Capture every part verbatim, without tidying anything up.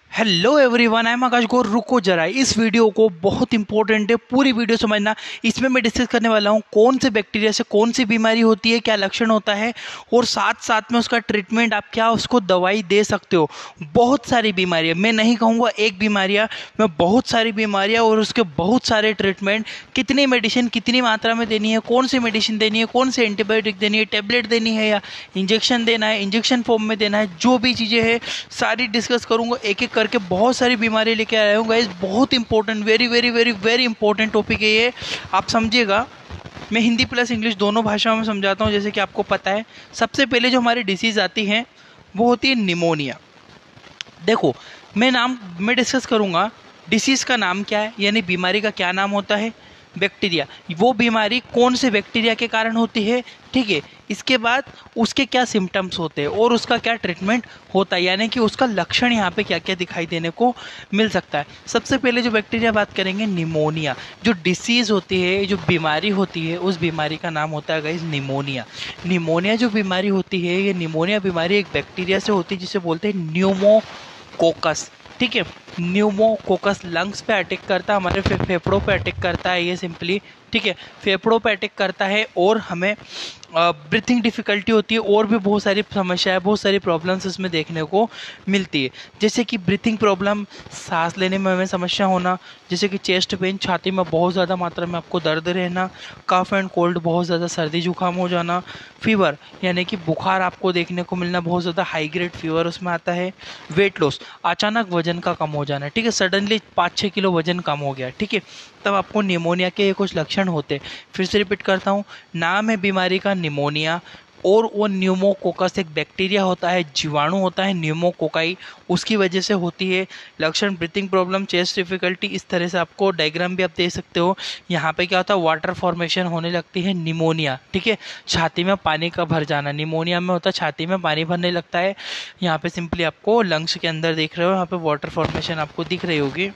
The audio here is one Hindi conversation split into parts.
Hello everyone, I am Akash Gaur. रुको जरा, इस वीडियो को बहुत इंपॉर्टेंट है, पूरी वीडियो समझना। इसमें मैं डिस्कस करने वाला हूँ कौन से बैक्टीरिया से कौन सी बीमारी होती है, क्या लक्षण होता है और साथ साथ में उसका ट्रीटमेंट, आप क्या उसको दवाई दे सकते हो। बहुत सारी बीमारियाँ, मैं नहीं कहूँगा एक बीमारियाँ, मैं बहुत सारी बीमारियाँ और उसके बहुत सारे ट्रीटमेंट, कितनी मेडिसिन कितनी मात्रा में देनी है, कौन सी मेडिसिन देनी है, कौन से एंटीबायोटिक देनी है, टेबलेट देनी है या इंजेक्शन देना है, इंजेक्शन फॉर्म में देना है, जो भी चीज़ें हैं सारी डिस्कस करूँगा एक एक करके। बहुत सारी बीमारी लेके आया हूँ गाइस, बहुत important, very very very very important topic है ये, आप समझिएगा। मैं हिंदी प्लस इंग्लिश दोनों भाषाओं में समझाता हूँ, जैसे कि आपको पता है। सबसे पहले जो हमारी डिसीज़ आती है वो होती है निमोनिया। देखो, मैं नाम मैं डिस्कस करूँगा डिसीज़ का नाम क्या है, यानी बीमारी का क्या नाम होता है, बैक्टीरिया, वो बीमारी कौन से बैक्टीरिया के कारण होती है, ठीक है। इसके बाद उसके क्या सिम्टम्स होते हैं और उसका क्या ट्रीटमेंट होता है, यानी कि उसका लक्षण यहाँ पे क्या क्या दिखाई देने को मिल सकता है। सबसे पहले जो बैक्टीरिया बात करेंगे, निमोनिया। जो डिसीज़ होती है, जो बीमारी होती है, उस बीमारी का नाम होता है गाइस निमोनिया। निमोनिया जो बीमारी होती है, ये निमोनिया बीमारी एक बैक्टीरिया से होती है जिसे बोलते हैं न्यूमोकोकस, ठीक है। न्यूमोकोकस लंग्स पे अटैक करता है, हमारे फे, फेफड़ों पे अटैक करता है ये सिंपली, ठीक है। फेफड़ों पे अटैक करता है और हमें ब्रीथिंग डिफ़िकल्टी होती है और भी बहुत सारी समस्याएं, बहुत सारी प्रॉब्लम्स इसमें देखने को मिलती है। जैसे कि ब्रीथिंग प्रॉब्लम, सांस लेने में हमें समस्या होना, जैसे कि चेस्ट पेन, छाती में बहुत ज़्यादा मात्रा में आपको दर्द रहना, कफ एंड कोल्ड, बहुत ज़्यादा सर्दी जुकाम हो जाना, फीवर यानी कि बुखार आपको देखने को मिलना, बहुत ज़्यादा हाई ग्रेड फीवर उसमें आता है। वेट लॉस, अचानक वजन का कम हो जाना, ठीक है। सडनली पाँच छः किलो वजन कम हो गया, ठीक है, तब आपको निमोनिया के ये कुछ लक्षण होते हैं। फिर से रिपीट करता हूँ, नाम है बीमारी का निमोनिया, और वो न्यूमोकोकस एक बैक्टीरिया होता है, जीवाणु होता है न्यूमोकोकाई, उसकी वजह से होती है। लक्षण ब्रीथिंग प्रॉब्लम, चेस्ट डिफिकल्टी, इस तरह से आपको डायग्राम भी आप दे सकते हो। यहाँ पे क्या होता है, वाटर फॉर्मेशन होने लगती है, निमोनिया, ठीक है। छाती में पानी का भर जाना, निमोनिया में होता है छाती में पानी भरने लगता है। यहाँ पे सिंपली आपको लंग्स के अंदर देख रहे हो, यहाँ पे वाटर फॉर्मेशन आपको दिख रही होगी,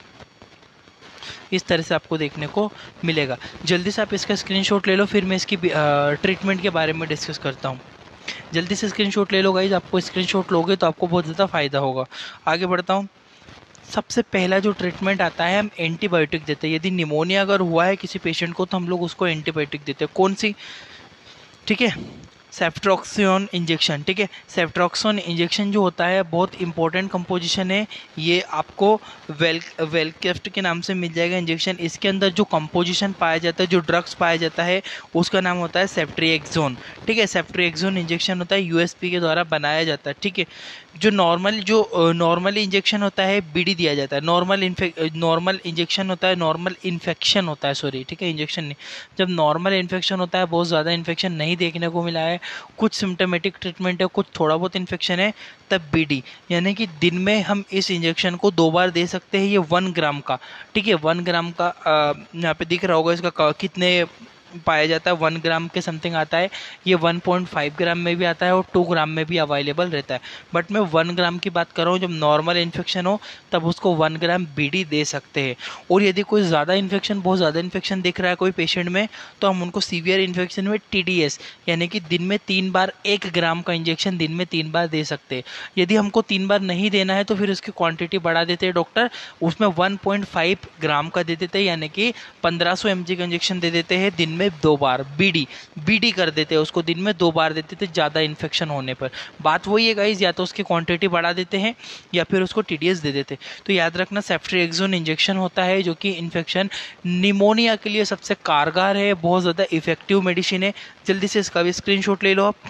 इस तरह से आपको देखने को मिलेगा। जल्दी से आप इसका स्क्रीनशॉट ले लो, फिर मैं इसकी ट्रीटमेंट के बारे में डिस्कस करता हूँ। जल्दी से स्क्रीनशॉट ले लो गाइज, आपको स्क्रीनशॉट लोगे तो आपको बहुत ज़्यादा फायदा होगा। आगे बढ़ता हूँ। सबसे पहला जो ट्रीटमेंट आता है, हम एंटीबायोटिक देते हैं। यदि निमोनिया अगर हुआ है किसी पेशेंट को तो हम लोग उसको एंटीबायोटिक देते हैं। कौन सी, ठीक है, सेफ्ट्रॉक्सिन इंजेक्शन, ठीक है। सेफ्ट्रॉक्सिन इंजेक्शन जो होता है बहुत इंपॉर्टेंट कंपोजिशन है, ये आपको वेल वेलकेफ्ट के नाम से मिल जाएगा इंजेक्शन। इसके अंदर जो कंपोजिशन पाया जाता है, जो ड्रग्स पाया जाता है, उसका नाम होता है सेफ्ट्रिएक्सोन, ठीक है। सेफ्ट्रिएक्सोन इंजेक्शन होता है, यूएसपी के द्वारा बनाया जाता है, ठीक है। जो नॉर्मल जो नॉर्मली इंजेक्शन होता है, बीडी दिया जाता है। नॉर्मल इन्फेक्ट नॉर्मल इंजेक्शन होता है, नॉर्मल इन्फेक्शन होता है, सॉरी, ठीक है, इंजेक्शन नहीं। जब नॉर्मल इन्फेक्शन होता है, बहुत ज़्यादा इन्फेक्शन नहीं देखने को मिला है, कुछ सिम्टोमेटिक ट्रीटमेंट है, कुछ थोड़ा बहुत इन्फेक्शन है, तब बीडी, यानी कि दिन में हम इस इंजेक्शन को दो बार दे सकते हैं। ये वन ग्राम का, ठीक है, वन ग्राम का यहाँ पे दिख रहा होगा इसका कितने पाया जाता है, वन ग्राम के समथिंग आता है। ये वन पॉइंट फाइव ग्राम में भी आता है और टू ग्राम में भी अवेलेबल रहता है, बट मैं वन ग्राम की बात कर रहा हूँ। जब नॉर्मल इन्फेक्शन हो तब उसको वन ग्राम बीडी दे सकते हैं। और यदि कोई ज़्यादा इन्फेक्शन, बहुत ज़्यादा इन्फेक्शन दिख रहा है कोई पेशेंट में, तो हम उनको सीवियर इन्फेक्शन में टीडीएस यानी कि दिन में तीन बार एक ग्राम का इंजेक्शन दिन में तीन बार दे सकते हैं। यदि हमको तीन बार नहीं देना है तो फिर उसकी क्वान्टिटी बढ़ा देते हैं डॉक्टर, उसमें वन पॉइंट फाइव ग्राम का दे देते हैं, यानी कि पंद्रह सौ एम जी का इंजेक्शन दे देते हैं दिन में दो बार। बीडी बीडी कर देते हैं उसको, दिन में दो बार देते थे ज़्यादा इन्फेक्शन होने पर। बात वही है गाइज, या तो उसकी क्वांटिटी बढ़ा देते हैं या फिर उसको टीडीएस दे देते। तो याद रखना, सेफ्ट्रिएक्सोन इंजेक्शन होता है जो कि इन्फेक्शन निमोनिया के लिए सबसे कारगर है, बहुत ज़्यादा इफेक्टिव मेडिसिन है। जल्दी से इसका भी स्क्रीनशॉट ले लो आप।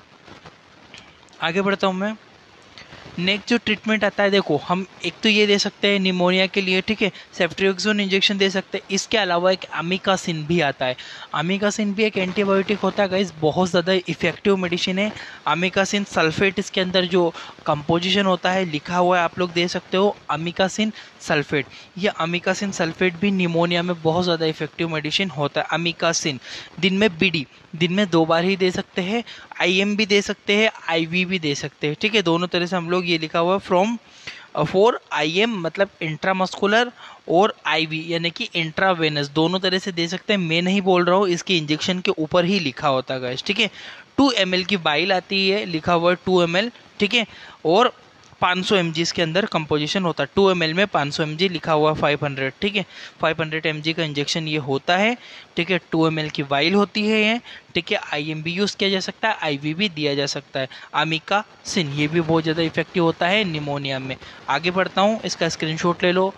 आगे बढ़ता हूँ मैं। नेक्स्ट जो ट्रीटमेंट आता है, देखो, हम एक तो ये दे सकते हैं निमोनिया के लिए, ठीक है, सेफ्ट्रिएक्सोन इंजेक्शन दे सकते हैं। इसके अलावा एक अमीकासिन भी आता है। अमीकासिन भी एक एंटीबायोटिक होता है गाइस, बहुत ज़्यादा इफेक्टिव मेडिसिन है। अमीकासिन सल्फेट, इसके अंदर जो कंपोजिशन होता है लिखा हुआ है, आप लोग दे सकते हो, अमीकासिन सल्फेट। ये अमीकासिन सल्फेट भी निमोनिया में बहुत ज़्यादा इफेक्टिव मेडिसिन होता है। अमीकासिन दिन में बीडी दिन में दो बार ही दे सकते हैं, आईएम भी दे सकते हैं, आईवी भी दे सकते हैं, ठीक है। दोनों तरह से हम लोग, ये लिखा हुआ है फ्रॉम फोर आईएम मतलब इंट्रामस्कुलर, और आईवी यानी कि इंट्रावेनस, दोनों तरह से दे सकते हैं। मैं नहीं बोल रहा हूँ, इसके इंजेक्शन के ऊपर ही लिखा होता है गाइस, ठीक है। टू एम एल की बाइल आती है, लिखा हुआ है टू एम एल, ठीक है, और पाँच सौ एम जी इसके अंदर कंपोजिशन होता है। टू एम एल में पाँच सौ एम जी लिखा हुआ फाइव हंड्रेड, ठीक है। फाइव हंड्रेड एम जी का इंजेक्शन ये होता है, ठीक है। टू एम एल की वाइल होती है ये, ठीक है। आई एम भी यूज़ किया जा सकता है, आई वी भी दिया जा सकता है। अमिका सिन ये भी बहुत ज़्यादा इफेक्टिव होता है निमोनिया में। आगे बढ़ता हूँ, इसका स्क्रीनशॉट ले लो।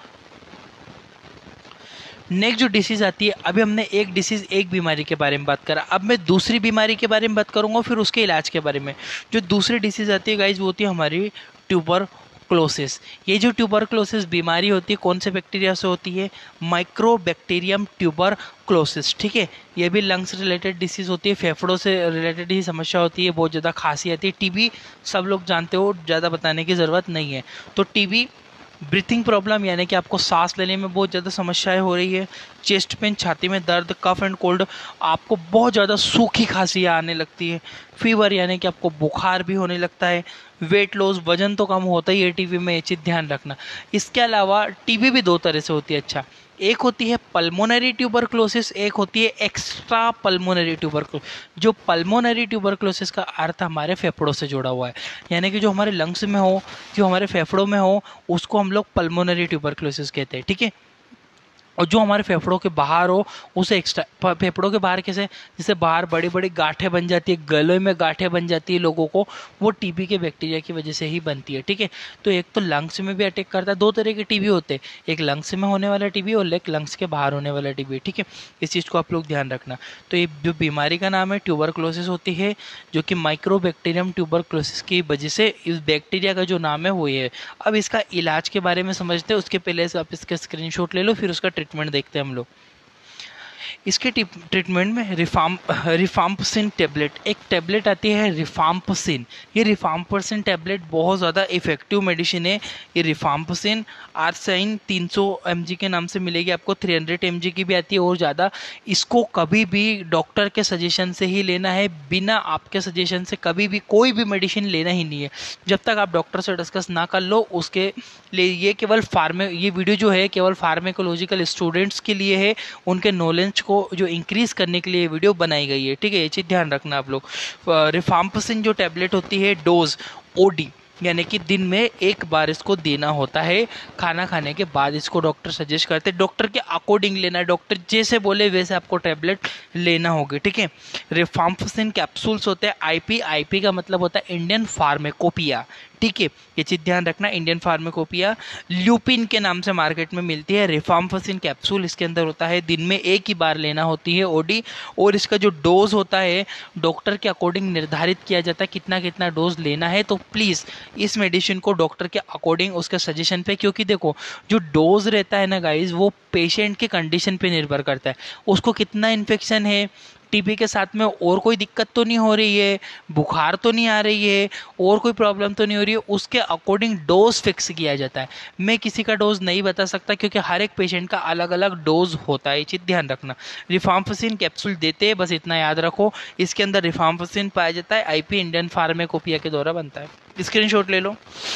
नेक्स्ट जो डिसीज़ आती है, अभी हमने एक डिसीज़ एक बीमारी के बारे में बात करा, अब मैं दूसरी बीमारी के बारे में बात करूंगा, फिर उसके इलाज के बारे में। जो दूसरी डिसीज़ आती है गाइज वो होती है हमारी ट्यूबरक्लोसिस। ये जो ट्यूबरक्लोसिस बीमारी होती है कौन से बैक्टीरिया से होती है? माइक्रोबैक्टीरियम ट्यूबरक्लोसिस, ठीक है। ये भी लंग्स रिलेटेड डिसीज़ होती है, फेफड़ों से रिलेटेड ही समस्या होती है, बहुत ज़्यादा खांसी आती है। टीबी सब लोग जानते हो, ज़्यादा बताने की ज़रूरत नहीं है। तो टीबी, ब्रीथिंग प्रॉब्लम यानी कि आपको सांस लेने में बहुत ज़्यादा समस्याएं हो रही है, चेस्ट पेन, छाती में दर्द, कफ एंड कोल्ड, आपको बहुत ज़्यादा सूखी खांसियाँ आने लगती है, फीवर यानी कि आपको बुखार भी होने लगता है, वेट लॉस, वजन तो कम होता ही है टीबी में, ये चीज़ ध्यान रखना। इसके अलावा टीबी भी दो तरह से होती है, अच्छा, एक होती है पल्मोनरी ट्यूबरक्लोसिस, एक होती है एक्स्ट्रा पल्मोनरी ट्यूबरक्लोसिस। जो पल्मोनरी ट्यूबरक्लोसिस का अर्थ हमारे फेफड़ों से जुड़ा हुआ है, यानी कि जो हमारे लंग्स में हो, जो हमारे फेफड़ों में हो, उसको हम लोग पल्मोनरी ट्यूबरक्लोसिस कहते हैं, ठीक है। और जो हमारे फेफड़ों के बाहर हो उसे एक्स्ट्रा, फेफड़ों के बाहर कैसे, जैसे बाहर बड़ी बड़ी गांठें बन जाती है, गले में गांठें बन जाती है लोगों को, वो टीबी के बैक्टीरिया की वजह से ही बनती है, ठीक है। तो एक तो लंग्स में भी अटैक करता है, दो तरह के टीबी होते हैं, एक लंग्स में होने वाला टीबी और एक लंग्स के बाहर होने वाला टीबी, ठीक है। इस चीज़ को आप लोग ध्यान रखना। तो ये जो बीमारी का नाम है ट्यूबरक्लोसिस होती है, जो कि माइक्रोबैक्टीरियम ट्यूबरक्लोसिस की वजह से, इस बैक्टीरिया का जो नाम है वो ये है। अब इसका इलाज के बारे में समझते हैं, उसके पहले आप इसका स्क्रीनशॉट ले लो, फिर उसका ट्रीटमेंट देखते हैं हम लोग। इसके ट्रीटमेंट में रिफाम रिफाम्पसिन टैबलेट, एक टैबलेट आती है रिफाम्पसिन। ये रिफाम्पसिन टैबलेट बहुत ज़्यादा इफेक्टिव मेडिसिन है। ये रिफाम्पसिन आरसाइन तीन सौ एम जी के नाम से मिलेगी आपको, तीन सौ एम जी की भी आती है और ज़्यादा। इसको कभी भी डॉक्टर के सजेशन से ही लेना है, बिना आपके सजेशन से कभी भी कोई भी मेडिसिन लेना ही नहीं है जब तक आप डॉक्टर से डिस्कस ना कर लो उसके लिए। ये केवल फार्मे ये वीडियो जो है केवल फार्मेकोलॉजिकल स्टूडेंट्स के लिए है, उनके नॉलेज को जो इंक्रीज करने के लिए वीडियो बनाई गई है, ठीक है। ये चीज़ ध्यान रखना आप लोग। रिफाम्पसिन जो टैबलेट होती है, डोज ओडी यानी कि दिन में एक बार इसको देना होता है, खाना खाने के बाद इसको डॉक्टर सजेस्ट करते हैं, डॉक्टर के अकॉर्डिंग लेना है, डॉक्टर जैसे बोले वैसे आपको टैबलेट लेना होगी, ठीक है। रिफाम्पसिन कैप्सूल्स होते हैं, आईपी, आईपी का मतलब होता है इंडियन फार्मेकोपिया, ठीक है। ये चीज़ ध्यान रखना, इंडियन फार्मेकोपिया ल्यूपिन के नाम से मार्केट में मिलती है। रिफाम्पसिन कैप्सूल इसके अंदर होता है, दिन में एक ही बार लेना होती है ओडी, और इसका जो डोज होता है डॉक्टर के अकॉर्डिंग निर्धारित किया जाता है कितना कितना डोज लेना है। तो प्लीज़ इस मेडिसिन को डॉक्टर के अकॉर्डिंग उसके सजेशन पे, क्योंकि देखो जो डोज रहता है ना गाइज वो पेशेंट के कंडीशन पे निर्भर करता है, उसको कितना इन्फेक्शन है, टीबी के साथ में और कोई दिक्कत तो नहीं हो रही है, बुखार तो नहीं आ रही है, और कोई प्रॉब्लम तो नहीं हो रही है, उसके अकॉर्डिंग डोज फिक्स किया जाता है। मैं किसी का डोज नहीं बता सकता क्योंकि हर एक पेशेंट का अलग अलग डोज होता है, ये चीज़ ध्यान रखना। रिफाम्पसिन कैप्सूल देते हैं, बस इतना याद रखो, इसके अंदर रिफाम्पसिन पाया जाता है, आईपी इंडियन फार्मेकोपिया के द्वारा बनता है। स्क्रीनशॉट ले लो।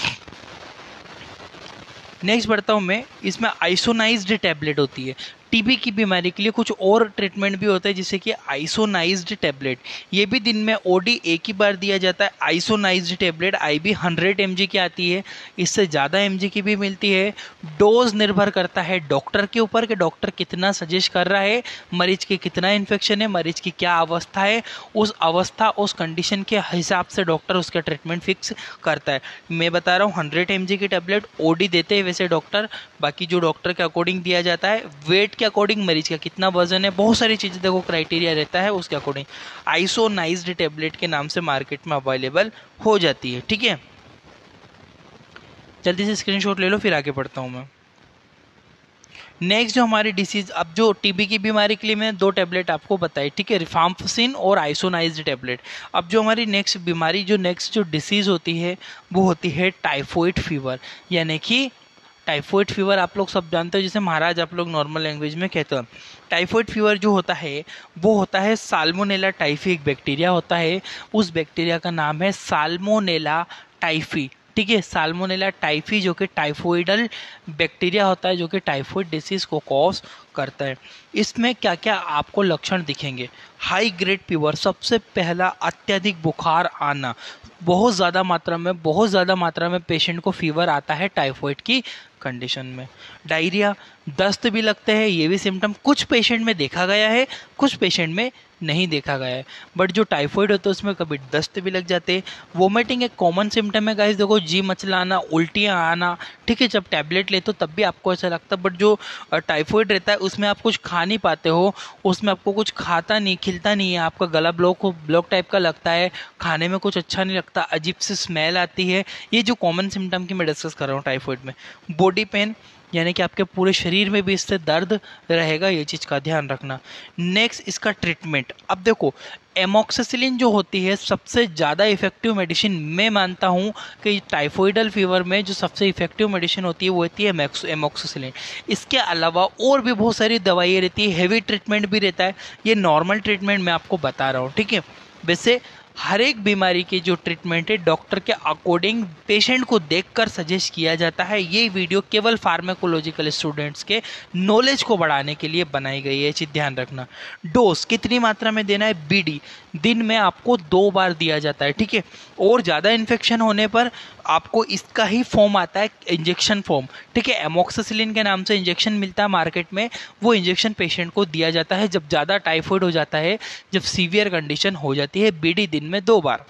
नेक्स्ट बढ़ता हूँ मैं, इसमें आइसोनाइज्ड टैबलेट होती है। टीबी की बीमारी के लिए कुछ और ट्रीटमेंट भी होता है जैसे कि आइसोनाइज्ड टैबलेट, ये भी दिन में ओडी एक ही बार दिया जाता है। Isoniazid tablet IP hundred mg की आती है, इससे ज़्यादा एमजी की भी मिलती है। डोज निर्भर करता है डॉक्टर के ऊपर कि डॉक्टर कितना सजेस्ट कर रहा है, मरीज के कितना इन्फेक्शन है, मरीज की क्या अवस्था है, उस अवस्था उस कंडीशन के हिसाब से डॉक्टर उसका ट्रीटमेंट फिक्स करता है। मैं बता रहा हूँ हंड्रेड एमजी की टैबलेट ओडी देते हैं वैसे डॉक्टर, बाकी जो डॉक्टर के अकॉर्डिंग दिया जाता है, वेट के अकॉर्डिंग, मरीज का कितना वजन है, बहुत सारी चीज़ें देखो क्राइटेरिया रहता है, उसके अकॉर्डिंग आइसोनाइज्ड टैबलेट के नाम से मार्केट में अवेलेबल हो जाती है, ठीक है। जल्दी से स्क्रीनशॉट ले लो, फिर आगे बढ़ता हूँ मैं। नेक्स्ट जो हमारी डिसीज, अब जो टीबी की बीमारी के लिए मैं दो टैबलेट आपको बताई, ठीक है, रिफाम्पसिन और आइसोनाइज्ड टैबलेट। अब जो हमारी नेक्स्ट बीमारी, जो नेक्स्ट जो डिसीज होती है वो होती है टाइफॉइड फीवर, यानी कि टाइफॉइड फीवर आप लोग सब जानते हो, जिसे महाराज आप लोग नॉर्मल लैंग्वेज में कहते हैं। टाइफॉइड फीवर जो होता है वो होता है साल्मोनेला टाइफी, एक बैक्टीरिया होता है, उस बैक्टीरिया का नाम है साल्मोनेला टाइफी, ठीक ठीक है। साल्मोनेला टाइफी जो कि टाइफोइडल बैक्टीरिया होता है जो कि टाइफॉइड डिसीज को कॉज करता है। इसमें क्या क्या आपको लक्षण दिखेंगे? हाई ग्रेड फीवर, सबसे पहला अत्यधिक बुखार आना, बहुत ज़्यादा मात्रा में बहुत ज़्यादा मात्रा में पेशेंट को फीवर आता है टाइफॉइड की कंडीशन में। डायरिया, दस्त भी लगते हैं, ये भी सिम्टम कुछ पेशेंट में देखा गया है, कुछ पेशेंट में नहीं देखा गया है। बट जो टाइफॉइड होता है उसमें कभी दस्त भी लग जाते हैं। वोमिटिंग एक कॉमन सिम्टम है गाइस, देखो जी मचलाना, उल्टियाँ आना, ठीक है। जब टैबलेट लेते हो तब भी आपको ऐसा लगता है, बट जो टाइफॉइड रहता है उसमें आप कुछ खा नहीं पाते हो, उसमें आपको कुछ खाता नहीं, खिलता नहीं है, आपका गला ब्लॉक हो ब्लॉक टाइप का लगता है, खाने में कुछ अच्छा नहीं लगता, अजीब सी स्मेल आती है। ये जो कॉमन सिम्टम की मैं डिस्कस कर रहा हूँ टाइफॉइड में। बॉडी पेन, यानी कि आपके पूरे शरीर में भी इससे दर्द रहेगा, ये चीज़ का ध्यान रखना। नेक्स्ट इसका ट्रीटमेंट, अब देखो एमोक्सिसिलिन जो होती है सबसे ज़्यादा इफेक्टिव मेडिसिन मैं मानता हूँ कि टाइफॉइडल फीवर में जो सबसे इफेक्टिव मेडिसिन होती है वो होती है एमोक्सिसिलिन। इसके अलावा और भी बहुत सारी दवाइयाँ रहती है, हेवी ट्रीटमेंट भी रहता है, ये नॉर्मल ट्रीटमेंट मैं आपको बता रहा हूँ, ठीक है। वैसे हर एक बीमारी की जो ट्रीटमेंट है डॉक्टर के अकॉर्डिंग पेशेंट को देखकर सजेस्ट किया जाता है। ये वीडियो केवल फार्माकोलॉजिकल स्टूडेंट्स के नॉलेज को बढ़ाने के लिए बनाई गई है, ये चीज़ ध्यान रखना। डोज कितनी मात्रा में देना है? बीडी दिन में आपको दो बार दिया जाता है, ठीक है। और ज़्यादा इन्फेक्शन होने पर आपको इसका ही फॉर्म आता है, इंजेक्शन फॉर्म, ठीक है। एमोक्सिसिलिन के नाम से इंजेक्शन मिलता है मार्केट में, वो इंजेक्शन पेशेंट को दिया जाता है जब ज़्यादा टाइफॉइड हो जाता है, जब सीवियर कंडीशन हो जाती है। बीडी दिन में दो बार।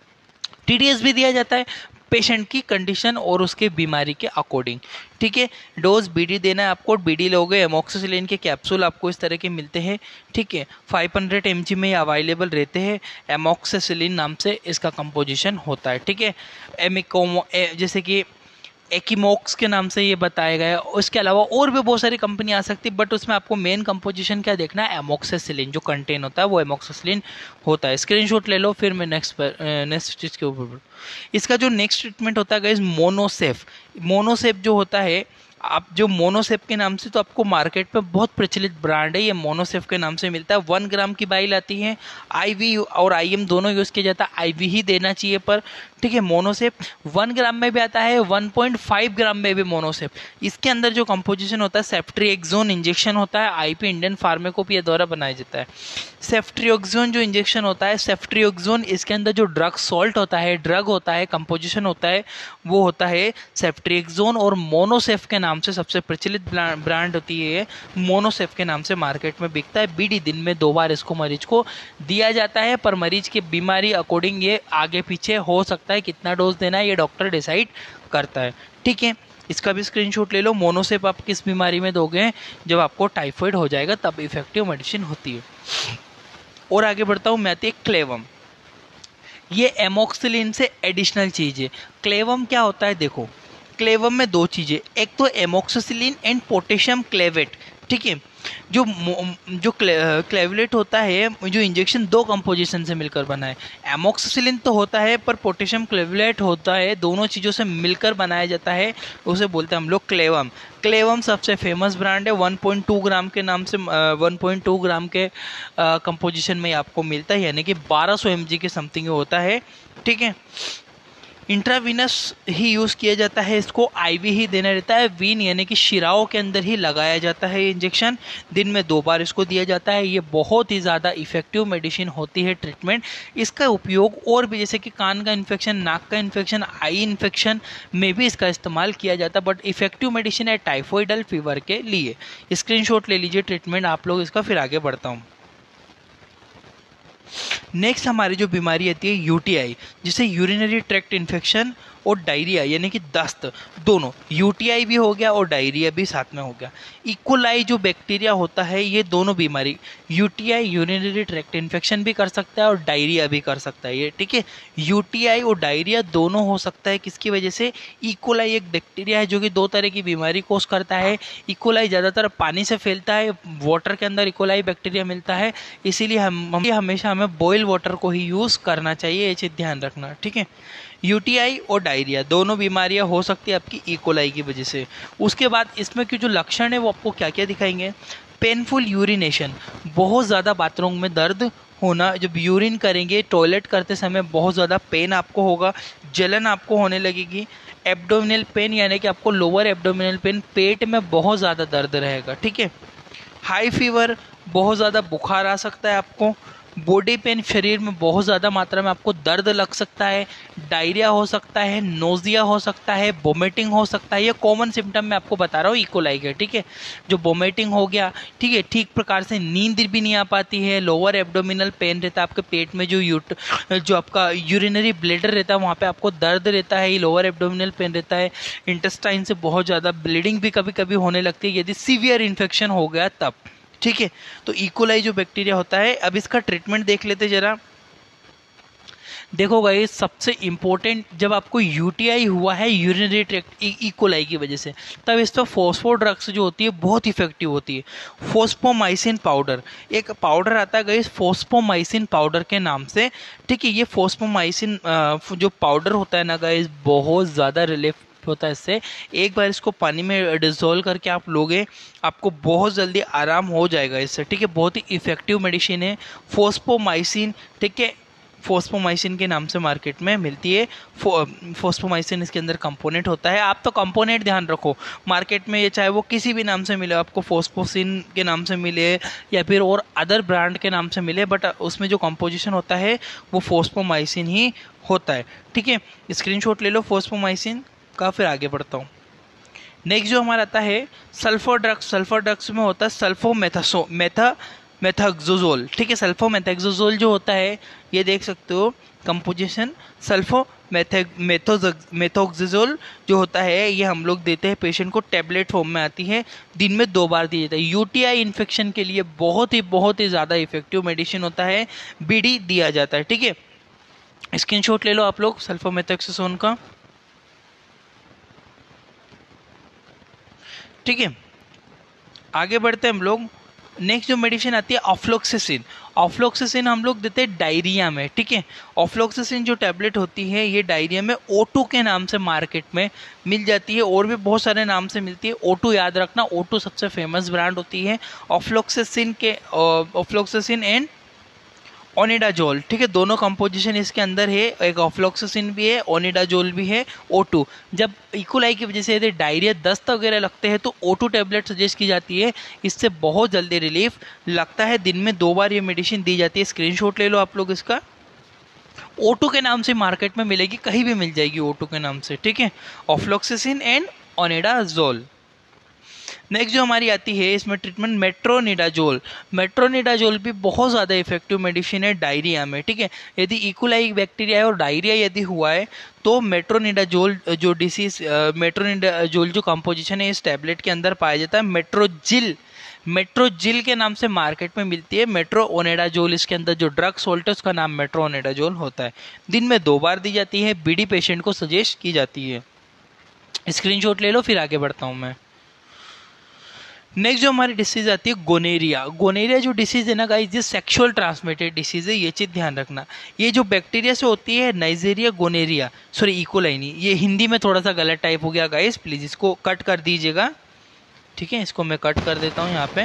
टीडीएस भी दिया जाता है पेशेंट की कंडीशन और उसके बीमारी के अकॉर्डिंग, ठीक है। डोज बीडी देना है आपको, बीडी लोगे, एमोक्सिसिलिन के कैप्सूल आपको इस तरह के मिलते हैं, ठीक है। पाँच सौ एम जी में अवेलेबल रहते हैं। एमोक्सिसिलिन नाम से इसका कंपोजिशन होता है, ठीक है। एमिकोमो जैसे कि एकीमोक्स के नाम से ये बताया गया है। उसके अलावा और भी बहुत सारी कंपनी आ सकती है, बट उसमें आपको मेन कंपोजिशन क्या देखना है? एमोक्सिसिलिन जो कंटेन होता है वो एमोक्सिसिलिन होता है। स्क्रीनशॉट ले लो, फिर मैं नेक्स्ट नेक्स्ट चीज़ के ऊपर। इसका जो नेक्स्ट ट्रीटमेंट होता है गाइस, मोनोसेफ। मोनोसेफ जो होता है, आप जो मोनोसेफ के नाम से तो आपको मार्केट में बहुत प्रचलित ब्रांड है, ये मोनोसेफ के नाम से मिलता है। वन ग्राम की बाइल आती है, आईवी और आईएम दोनों यूज़ किया जाता है, आईवी ही देना चाहिए पर, ठीक है। मोनोसेफ वन ग्राम में भी आता है, वन पॉइंट फाइव ग्राम में भी मोनोसेफ। इसके अंदर जो कंपोजिशन होता है सेफ्ट्रिएक्सोन इंजेक्शन होता है, आईपी इंडियन फार्माकोपिया द्वारा बनाया जाता है। सेफ्ट्रिएक्सोन जो इंजेक्शन होता है, सेफ्ट्रिएक्सोन इसके अंदर जो ड्रग सॉल्ट होता है, ड्रग होता है, कंपोजिशन होता है, वो होता है सेफ्ट्रिएक्सोन। और मोनोसेफ के नाम से सबसे प्रचलित ब्रांड होती है, मोनोसेफ के नाम से मार्केट में बिकता है। बीडी दिन में दो बार इसको मरीज को दिया जाता है, पर मरीज की बीमारी अकॉर्डिंग ये आगे पीछे हो सकता है, कितना डोज देना है ये डॉक्टर डिसाइड करता है, ठीक है। इसका भी स्क्रीनशॉट ले लो। मोनोसेफ आप किस बीमारी में दोगे? जब आपको टाइफॉइड हो जाएगा तब इफेक्टिव मेडिसिन होती है। और आगे बढ़ता हूँ मैं, आती है क्लेवम। ये एमोक्सिलिन से एडिशनल चीज़ है। क्लेवम क्या होता है? देखो क्लेवम में दो चीज़ें, एक तो एमोक्सिसिलिन एंड पोटेशियम क्लेवेट, ठीक है। जो जो क्लेवलेट होता है, जो इंजेक्शन दो कंपोजिशन से मिलकर बना है। एमोक्सिसिलिन तो होता है पर पोटेशियम क्लेवलेट होता है, दोनों चीज़ों से मिलकर बनाया जाता है, उसे बोलते हैं हम लोग क्लेवम। क्लेवम सबसे फेमस ब्रांड है, वन पॉइंट टू ग्राम के नाम से वन पॉइंट टू ग्राम के कंपोजिशन में आपको मिलता है, यानी कि बारह सौ एम जी के समथिंग होता है, ठीक है। इंट्रावीनस ही यूज़ किया जाता है, इसको आईवी ही देना रहता है। वीन यानी कि शिराओं के अंदर ही लगाया जाता है ये इंजेक्शन, दिन में दो बार इसको दिया जाता है। ये बहुत ही ज़्यादा इफेक्टिव मेडिसिन होती है ट्रीटमेंट। इसका उपयोग और भी, जैसे कि कान का इन्फेक्शन, नाक का इन्फेक्शन, आई इन्फेक्शन में भी इसका इस्तेमाल किया जाता है, बट इफेक्टिव मेडिसिन है टाइफॉइडल फीवर के लिए। स्क्रीनशॉट ले लीजिए ट्रीटमेंट आप लोग इसका, फिर आगे बढ़ता हूँ। नेक्स्ट हमारी जो बीमारी आती है यूटीआई, जिसे यूरिनरी ट्रैक्ट इन्फेक्शन और डायरिया यानी कि दस्त, दोनों, यूटीआई भी हो गया और डायरिया भी साथ में हो गया। इकोलाई जो बैक्टीरिया होता है, ये दोनों बीमारी, यूटीआई यूरिनरी ट्रैक्ट इन्फेक्शन भी कर सकता है और डायरिया भी कर सकता है ये, ठीक है। यूटीआई और डायरिया दोनों हो सकता है, किसकी वजह से? इकोलाई एक बैक्टीरिया है जो कि दो तरह की बीमारी कोस करता है। इकोलाई ज़्यादातर पानी से फैलता है, वाटर के अंदर इकोलाई बैक्टीरिया मिलता है, इसीलिए हम हमेशा हमें बॉयल वाटर को ही यूज़ करना चाहिए, ये चीज़ ध्यान रखना, ठीक है। यूटीआई और डायरिया दोनों बीमारियां हो सकती है आपकी इकोलाई की वजह से। उसके बाद इसमें के जो लक्षण है वो आपको क्या क्या दिखाएंगे? पेनफुल यूरिनेशन, बहुत ज़्यादा बाथरूम में दर्द होना, जब यूरिन करेंगे टॉयलेट करते समय बहुत ज़्यादा पेन आपको होगा, जलन आपको होने लगेगी। एब्डोमिनल पेन यानी कि आपको लोअर एब्डोमिनल पेन, पेट में बहुत ज़्यादा दर्द रहेगा, ठीक है। हाई फीवर, बहुत ज़्यादा बुखार आ सकता है आपको। बॉडी पेन, शरीर में बहुत ज़्यादा मात्रा में आपको दर्द लग सकता है। डायरिया हो सकता है, नोजिया हो सकता है, वोमिटिंग हो सकता है। ये कॉमन सिम्टम मैं आपको बता रहा हूँ इकोलाई के, ठीक है। जो वोमिटिंग हो गया, ठीक है, ठीक प्रकार से नींद भी नहीं आ पाती है। लोअर एब्डोमिनल पेन रहता है, आपके पेट में जो यूट जो आपका यूरिनरी ब्लैडर रहता है वहाँ पे आपको दर्द रहता है, ये लोअर एब्डोमिनल पेन रहता है। इंटेस्टाइन से बहुत ज़्यादा ब्लीडिंग भी कभी कभी होने लगती है यदि सीवियर इन्फेक्शन हो गया तब, ठीक है। तो इकोलाई जो बैक्टीरिया होता है, अब इसका ट्रीटमेंट देख लेते जरा। देखो गाइस, सबसे इम्पोर्टेंट, जब आपको यूटीआई हुआ है यूरिनरी ट्रैक्ट इकोलाई की वजह से, तब इस पर फॉस्फो ड्रग्स जो होती है बहुत इफेक्टिव होती है। फोस्फोमाइसिन पाउडर, एक पाउडर आता है गाइस फोस्फोमाइसिन पाउडर के नाम से, ठीक है। ये फोस्फोमाइसिन जो पाउडर होता है ना गाइस, बहुत ज़्यादा रिलीफ होता है इससे। एक बार इसको पानी में डिसॉल्व करके आप लोगे, आपको बहुत जल्दी आराम हो जाएगा इससे, ठीक है। बहुत ही इफेक्टिव मेडिसिन है फोस्फोमाइसिन, ठीक है। फोस्फोमाइसिन के नाम से मार्केट में मिलती है। फो, फोस्फोमाइसिन इसके अंदर कंपोनेंट होता है। आप तो कंपोनेंट ध्यान रखो, मार्केट में ये चाहे वो किसी भी नाम से मिले, आपको फोस्फोसिन के नाम से मिले या फिर और अदर ब्रांड के नाम से मिले, बट उसमें जो कंपोजिशन होता है वो फोस्फोमाइसिन ही होता है, ठीक है। स्क्रीनशॉट ले लो फोस्फोमाइसिन का, फिर आगे बढ़ता हूँ। नेक्स्ट जो हमारा आता है सल्फर ड्रग्स। सल्फर ड्रग्स में होता है सल्फोमेथासो मेथा मेथाक्सोजोल, ठीक है। सल्फोमेथाक्सोजोल जो होता है, ये देख सकते हो कंपोजिशन, सल्फो मेथोक्सोजोल जो होता है, ये हम लोग देते हैं पेशेंट को, टैबलेट फॉर्म में आती है, दिन में दो बार दिया जाता है। यूटीआई इन्फेक्शन के लिए बहुत ही बहुत ही ज़्यादा इफेक्टिव मेडिसिन होता है, बीडी दिया जाता है, ठीक है। स्क्रीनशॉट ले लो आप लोग सल्फोमेथाक्सोजोल का, ठीक है। आगे बढ़ते हैं हम लोग। नेक्स्ट जो मेडिसिन आती है ऑफ्लोक्सिसिन। ऑफ्लोक्सिसिन हम लोग देते हैं डायरिया में, ठीक है। ऑफ्लोक्सिसिन जो टैबलेट होती है, ये डायरिया में ओ टू के नाम से मार्केट में मिल जाती है, और भी बहुत सारे नाम से मिलती है। ओ टू याद रखना, ओ टू सबसे फेमस ब्रांड होती है। ऑफ्लोक्सिसिन के ऑफ्लोक्सिसिन एंड ओनिडाजोल, ठीक है, दोनों कंपोजिशन इसके अंदर है। एक ऑफ्लोक्सिसिन भी है, ओनिडाजोल भी है। ओ टू, जब इकोलाई की वजह से यदि डायरिया, दस्त वगैरह लगते हैं तो ओ टू टैबलेट सजेस्ट की जाती है, इससे बहुत जल्दी रिलीफ लगता है। दिन में दो बार ये मेडिसिन दी जाती है। स्क्रीनशॉट ले लो आप लोग इसका। ओ टू के नाम से मार्केट में मिलेगी, कहीं भी मिल जाएगी ओ टू के नाम से, ठीक है। ऑफ्लोक्सिसिन एंड ओनिडाजोल। नेक्स्ट जो हमारी आती है इसमें ट्रीटमेंट मेट्रोनिडाजोल। मेट्रोनिडाजोल भी बहुत ज़्यादा इफेक्टिव मेडिसिन है डायरिया में, ठीक है। यदि इकोलाई बैक्टीरिया है और डायरिया यदि हुआ है तो मेट्रोनिडाजोल जो डिसीज मेट्रोनिडाजोल जो कंपोजिशन है इस टैबलेट के अंदर पाया जाता है। मेट्रोजिल मेट्रोजिल के नाम से मार्केट में मिलती है। मेट्रोओनिडाजोल इसके अंदर जो ड्रग सोल्ट है उसका नाम मेट्रोओनिडाजोल होता है। दिन में दो बार दी जाती है, बीडी पेशेंट को सजेस्ट की जाती है। स्क्रीनशॉट ले लो, फिर आगे बढ़ता हूँ मैं। नेक्स्ट जो हमारी डिसीज आती है गोनेरिया। गोनेरिया जो डिसीज है ना गाइस, ये सेक्सुअल ट्रांसमिटेड डिसीज है, ये चीज़ ध्यान रखना। ये जो बैक्टीरिया से होती है नाइजीरिया गोनेरिया, सॉरी इकोलाई नहीं, ये हिंदी में थोड़ा सा गलत टाइप हो गया गाइस, प्लीज़ इसको कट कर दीजिएगा, ठीक है। इसको मैं कट कर देता हूँ यहाँ पे,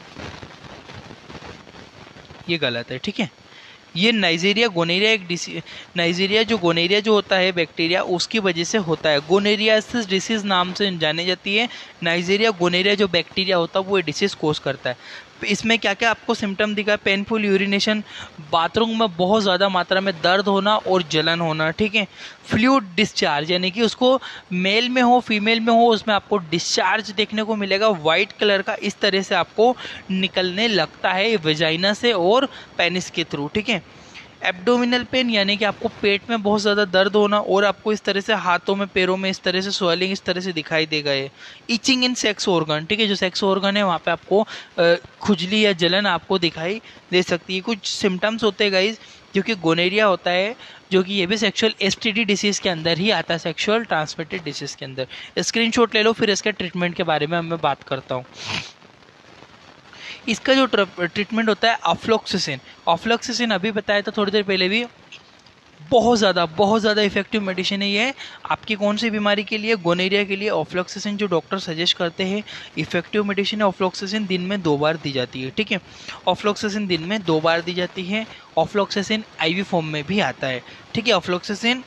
ये गलत है, ठीक है। ये नाइजीरिया गोनेरिया एक डिसीज, नाइजीरिया जो गोनेरिया जो होता है बैक्टीरिया, उसकी वजह से होता है। गोनेरियासिस डिसीज नाम से जानी जाती है। नाइजीरिया गोनेरिया जो बैक्टीरिया होता है वो ये डिसीज कोज करता है। इसमें क्या क्या आपको सिम्टम दिखा? पेनफुल यूरिनेशन, बाथरूम में बहुत ज़्यादा मात्रा में दर्द होना और जलन होना, ठीक है। फ्लूइड डिस्चार्ज, यानी कि उसको मेल में हो फीमेल में हो उसमें आपको डिस्चार्ज देखने को मिलेगा वाइट कलर का, इस तरह से आपको निकलने लगता है वेजाइना से और पेनिस के थ्रू, ठीक है। एब्डोमिनल पेन, यानी कि आपको पेट में बहुत ज़्यादा दर्द होना और आपको इस तरह से हाथों में पैरों में इस तरह से स्वेलिंग इस तरह से दिखाई देगा। ये इचिंग इन सेक्स ऑर्गन, ठीक है, जो सेक्स ऑर्गन है वहाँ पे आपको खुजली या जलन आपको दिखाई दे सकती है। कुछ सिम्टम्स होते हैं गाइज, जो कि गोनेरिया होता है, जो कि ये भी सेक्सुअल एसटीडी डिसीज़ के अंदर ही आता है, सेक्सुअल ट्रांसमिटेड डिसीज़ के अंदर। स्क्रीनशॉट ले लो, फिर इसके ट्रीटमेंट के बारे में मैं बात करता हूँ। इसका जो ट्रीटमेंट होता है ऑफ्लोक्सिसिन। ऑफ्लोक्सिसिन अभी बताया था थोड़ी देर पहले भी, बहुत ज़्यादा बहुत ज़्यादा इफेक्टिव मेडिसिन है ये। आपकी कौन सी बीमारी के लिए? गोनेरिया के लिए ऑफ्लॉक्सासिन जो डॉक्टर सजेस्ट करते हैं, इफेक्टिव मेडिसिन है। ऑफ्लॉक्सासिन दिन में दो बार दी जाती है, ठीक है। ऑफ्लॉक्सासिन दिन में दो बार दी जाती है। ऑफ्लॉक्सासिन आईवी फॉर्म में भी आता है, ठीक है। ऑफ्लॉक्सासिन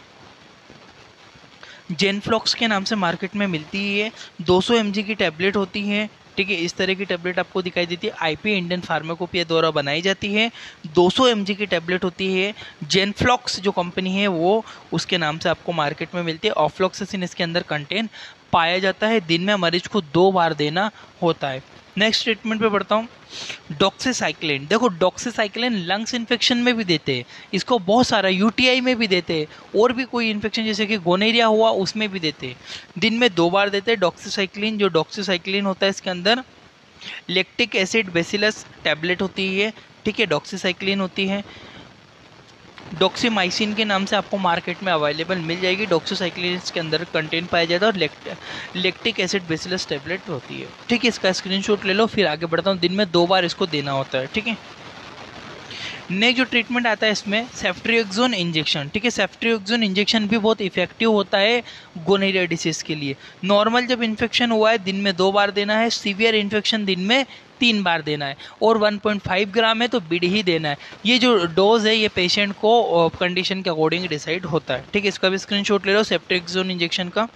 जेनफ्लॉक्स के नाम से मार्केट में मिलती है। दो सौ एम जी की टैबलेट होती है, ठीक है। इस तरह की टैबलेट आपको दिखाई देती है, आईपी इंडियन फार्माकोपिया द्वारा बनाई जाती है। दो सौ एम जी की टैबलेट होती है। जेनफ्लॉक्स जो कंपनी है वो उसके नाम से आपको मार्केट में मिलती है। ऑफ्लॉक्सासिन इसके अंदर कंटेन पाया जाता है। दिन में मरीज को दो बार देना होता है। नेक्स्ट ट्रीटमेंट पे बढ़ता हूँ। डॉक्सीसाइक्लिन, देखो डॉक्सीसाइक्लिन लंग्स इन्फेक्शन में भी देते हैं इसको, बहुत सारा यूटीआई में भी देते हैं, और भी कोई इन्फेक्शन जैसे कि गोनेरिया हुआ उसमें भी देते हैं। दिन में दो बार देते हैं डॉक्सीसाइक्लिन। जो डॉक्सीसाइक्लिन होता है इसके अंदर लैक्टिक एसिड बेसिलस टैबलेट होती है, ठीक है। डॉक्सीसाइक्लिन होती है। डॉक्सीमाइसिन के नाम से आपको मार्केट में अवेलेबल मिल जाएगी। डॉक्सीसाइक्लिन के अंदर कंटेन पाया जाता है, और लैक्टिक एसिड बेसिलस टैबलेट होती है, ठीक है। इसका स्क्रीनशॉट ले लो, फिर आगे बढ़ता हूँ। दिन में दो बार इसको देना होता है, ठीक है। नेक्स्ट जो ट्रीटमेंट आता है इसमें सेफ्ट्रियोक्सोन इंजेक्शन, ठीक है। सेफ्ट्रियोक्सोन इंजेक्शन भी बहुत इफेक्टिव होता है गोनेरिया डिसीज के लिए। नॉर्मल जब इन्फेक्शन हुआ है दिन में दो बार देना है, सीवियर इन्फेक्शन दिन में तीन बार देना है, और वन पॉइंट फाइव ग्राम है तो बीड ही देना है। ये जो डोज है ये पेशेंट को कंडीशन के अकॉर्डिंग डिसाइड होता है, ठीक है। इसका भी स्क्रीनशॉट ले लो सेफ्ट्रियोक्सोन इंजेक्शन का।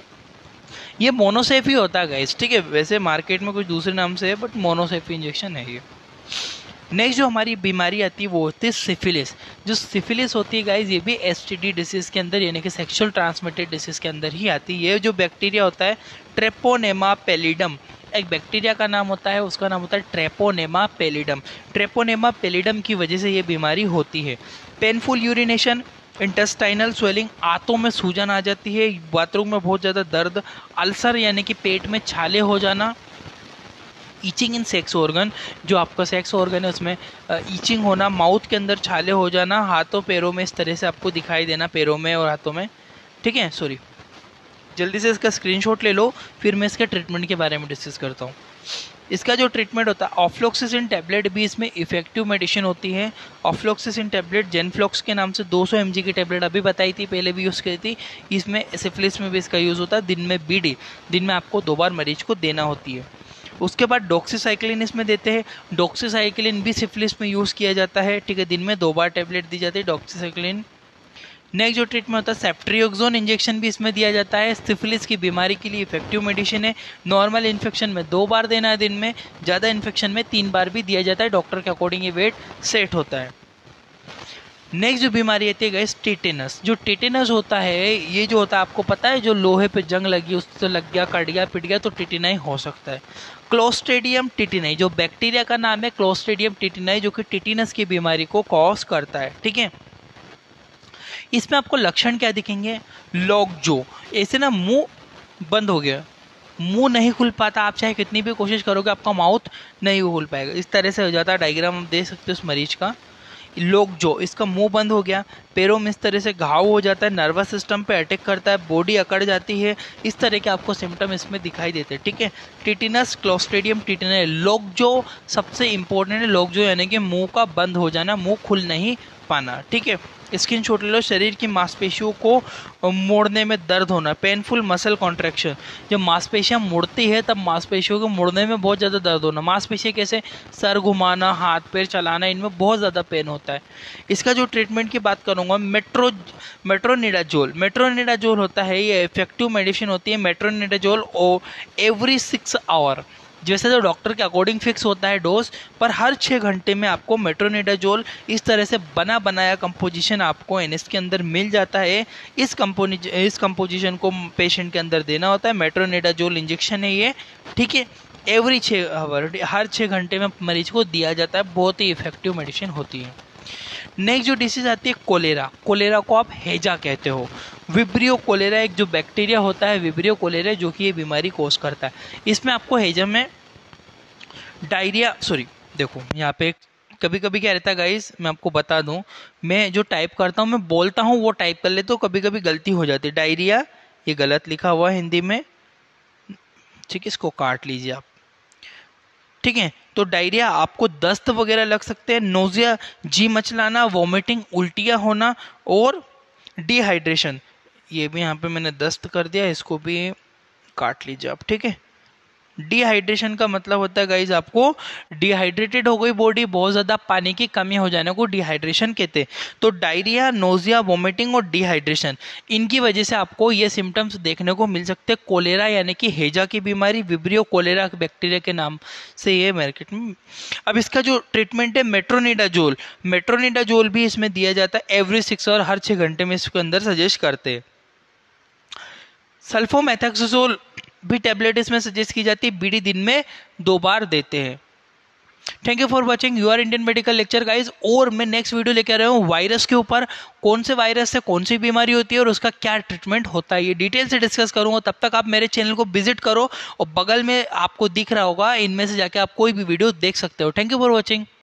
ये मोनोसेफ ही होता है गाइस, ठीक है। वैसे मार्केट में कुछ दूसरे नाम से है, बट मोनोसेफ इंजेक्शन है ये। नेक्स्ट जो हमारी बीमारी आती है वो होती है सिफिलिस। जो सिफिलिस होती है गाइज ये भी एसटीडी डिसीज के अंदर यानी कि सेक्सुअल ट्रांसमिटेड डिसीज के अंदर ही आती है। ये जो बैक्टीरिया होता है ट्रेपोनेमा पेलिडम, एक बैक्टीरिया का नाम होता है, उसका नाम होता है ट्रेपोनेमा पेलिडम। ट्रेपोनेमा पेलिडम की वजह से ये बीमारी होती है। पेनफुल यूरिनेशन, इंटेस्टाइनल स्वेलिंग, आंतों में सूजन आ जाती है, बाथरूम में बहुत ज़्यादा दर्द, अल्सर यानी कि पेट में छाले हो जाना, ईचिंग इन सेक्स ऑर्गन, जो आपका सेक्स ऑर्गन है उसमें ईचिंग होना, माउथ के अंदर छाले हो जाना, हाथों पैरों में इस तरह से आपको दिखाई देना, पैरों में और हाथों में, ठीक है। सॉरी, जल्दी से इसका स्क्रीनशॉट ले लो, फिर मैं इसके ट्रीटमेंट के बारे में डिस्कस करता हूँ। इसका जो ट्रीटमेंट होता है, ऑफ्लॉक्सासिन टैबलेट भी इसमें इफेक्टिव मेडिसिन होती है। ऑफ्लॉक्सासिन टैबलेट जेनफ्लॉक्स के नाम से दो सौ एम जी की टैबलेट अभी बताई थी, पहले भी यूज़ करी थी। इसमें सिफिलिस में भी इसका यूज़ होता है। दिन में बीडी, दिन में आपको दो बार मरीज को देना होती है। उसके बाद डॉक्सीसाइक्लिन इसमें देते हैं। डॉक्सीसाइक्लिन भी सिफिलिस में यूज़ किया जाता है, ठीक है। दिन में दो बार टैबलेट दी जाती है डॉक्सीसाइक्लिन। नेक्स्ट जो ट्रीटमेंट होता है सेफ्ट्रियोक्सोन इंजेक्शन भी इसमें दिया जाता है। सिफिलिस की बीमारी के लिए इफेक्टिव मेडिसिन है। नॉर्मल इन्फेक्शन में दो बार देना है दिन में, ज़्यादा इन्फेक्शन में तीन बार भी दिया जाता है। डॉक्टर के अकॉर्डिंग ये वेट सेट होता है। नेक्स्ट जो बीमारी आती है गाइस टेटेनस। जो टेटेनस होता है ये जो होता है आपको पता है, जो लोहे पे जंग लगी उससे लग गया, कट गया, पिट गया तो टेटेनाई हो सकता है। क्लोस्ट्रीडियम टेटेनाई, जो बैक्टीरिया का नाम है क्लोस्ट्रीडियम टेटेनाई, जो कि टेटेनस की बीमारी को कॉज करता है, ठीक है। इसमें आपको लक्षण क्या दिखेंगे? लॉकजो, ऐसे ना मुंह बंद हो गया, मुंह नहीं खुल पाता, आप चाहे कितनी भी कोशिश करोगे आपका माउथ नहीं खुल पाएगा, इस तरह से हो जाता है। डायग्राम आप देख सकते हो उस मरीज का। लॉकजो, इसका मुंह बंद हो गया, पैरों में इस तरह से घाव हो जाता है, नर्वस सिस्टम पे अटैक करता है, बॉडी अकड़ जाती है, इस तरह के आपको सिम्टम इसमें दिखाई देते हैं, ठीक है। टिटिनस, क्लोस्ट्रीडियम टिटिनाई। लॉकजो सबसे इंपॉर्टेंट है। लॉकजो यानी कि मुंह का बंद हो जाना, मुंह खुल नहीं पाना, ठीक है। स्क्रीनशॉट ले लो। शरीर की मांसपेशियों को मोड़ने में दर्द होना, पेनफुल मसल कॉन्ट्रैक्शन, जब मांसपेशियां मुड़ती है तब मांसपेशियों को मोड़ने में बहुत ज़्यादा दर्द होना। मांसपेशियां कैसे? सर घुमाना, हाथ पैर चलाना, इनमें बहुत ज़्यादा पेन होता है। इसका जो ट्रीटमेंट की बात करूँगा, मेट्रो मेट्रोनिडाजोल। मेट्रोनिडाजोल होता है, ये इफेक्टिव मेडिसिन होती है। मेट्रोनिडाजोल ओ एवरी सिक्स आवर, जैसे तो डॉक्टर के अकॉर्डिंग फिक्स होता है डोज, पर हर छः घंटे में आपको मेट्रोनिडाजोल इस तरह से बना बनाया कंपोजिशन आपको एनएस के अंदर मिल जाता है। इस कंपोनि इस कंपोजिशन को पेशेंट के अंदर देना होता है। मेट्रोनिडाजोल इंजेक्शन है ये, ठीक है। एवरी छः आवर, हर छः घंटे में मरीज को दिया जाता है। बहुत ही इफेक्टिव मेडिसिन होती है। नेक्स्ट जो डिसीज आती है कोलेरा। कोलेरा को आप हैजा कहते हो। विब्रियो कोलेरा एक जो बैक्टीरिया होता है, विब्रियो कोलेरा, जो कि ये बीमारी कोज करता है। इसमें आपको हैजा में डायरिया, सॉरी देखो यहाँ पे कभी कभी क्या रहता है गाइस, मैं आपको बता दूं, मैं जो टाइप करता हूँ मैं बोलता हूँ वो टाइप कर लेते, तो कभी कभी गलती हो जाती है। डायरिया ये गलत लिखा हुआ है हिंदी में, ठीक है, इसको काट लीजिए आप, ठीक है। तो डायरिया, आपको दस्त वगैरह लग सकते हैं, नोजिया, जी मचलाना, वॉमिटिंग, उल्टियाँ होना और डिहाइड्रेशन, ये भी यहाँ पे मैंने दस्त कर दिया, इसको भी काट लीजिए आप, ठीक है। डिहाइड्रेशन का मतलब होता है गाइज आपको डिहाइड्रेटेड हो गई बॉडी, बहुत ज़्यादा पानी की कमी हो जाने को डिहाइड्रेशन कहते हैं। तो डायरिया, नोजिया, वोमिटिंग और डिहाइड्रेशन, इनकी वजह से आपको ये सिम्टम्स देखने को मिल सकते हैं। कोलेरा यानी कि हेजा की बीमारी, विब्रियो कोलेरा बैक्टीरिया के नाम से ये मार्केट में। अब इसका जो ट्रीटमेंट है मेट्रोनिडाजोल, मेट्रोनिडाजोल भी इसमें दिया जाता है एवरी सिक्स और हर छः घंटे में इसके अंदर सजेस्ट करते हैं। सल्फोमेथाक्सोजोल भी टैबलेट इसमें सजेस्ट की जाती है, बीडी दिन में दो बार देते हैं। Thank you for watching your Indian medical lecture guys. और मैं नेक्स्ट वीडियो लेकर आ रहा हूँ वायरस के ऊपर, कौन से वायरस से कौन सी बीमारी होती है और उसका क्या ट्रीटमेंट होता है, ये डिटेल से डिस्कस करूंगा। तब तक आप मेरे चैनल को विजिट करो और बगल में आपको दिख रहा होगा, इनमें से जाके आप कोई भी वीडियो देख सकते हो। Thank you for watching.